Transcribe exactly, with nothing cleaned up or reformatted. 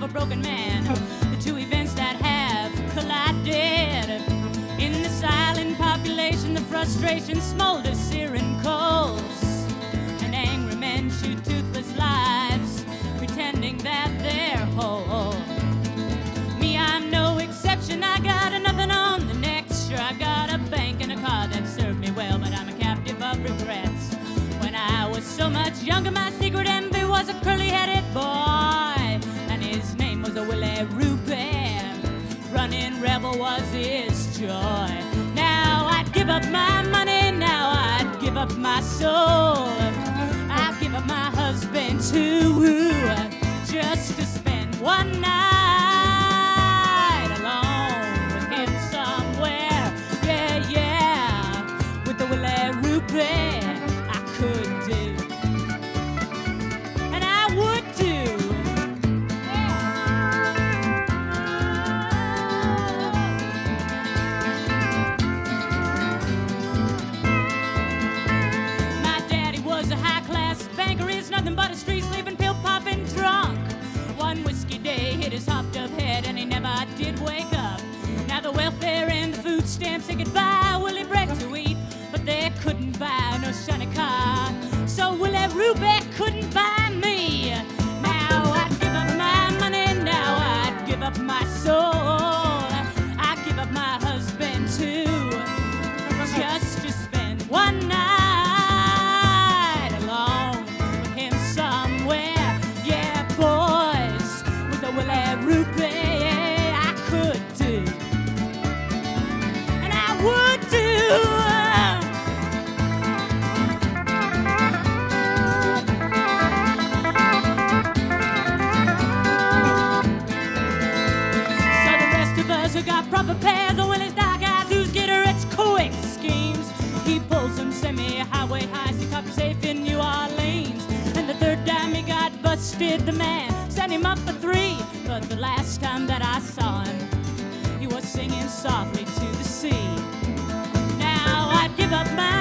a broken man. The two events that have collided. In the silent population, the frustration smolders searing coals. And angry men shoot toothless lives, pretending that they're whole. Me, I'm no exception. I got nothing on the next. Sure, I got a bank and a car that served me well, but I'm a captive of regrets. When I was so much younger, my secret envy was a curly-headed boy, and his name was a Willy Ruby. Running rebel was his joy. Now I'd give up my money, now I'd give up my soul. I'd give up my husband too, just to spend one night alone with him somewhere. Yeah, yeah, with the Willy Ruby. I could do, and I would do. My daddy was a high-class banker. He's nothing but a street-sleeping, pill-popping drunk. One whiskey day hit his hopped-up head, and he never did wake up. Now the welfare and the food stamps, they could buy Willie bread to eat, but they couldn't buy no shiny car. So Willy Ruby couldn't buy me. Now I'd give up my money, now I'd give up my soul. I'd give up my husband too, just to spend one night alone with him somewhere. Yeah, boys, with the Willy Ruby, I could do, and I would do. Who got proper pairs of Willie's dark eyes, who's get her rich quick schemes. He pulls them semi-highway highs, he cops safe in New Orleans. And the third time he got busted, the man set him up for three. But the last time that I saw him, he was singing softly to the sea. Now I'd give up my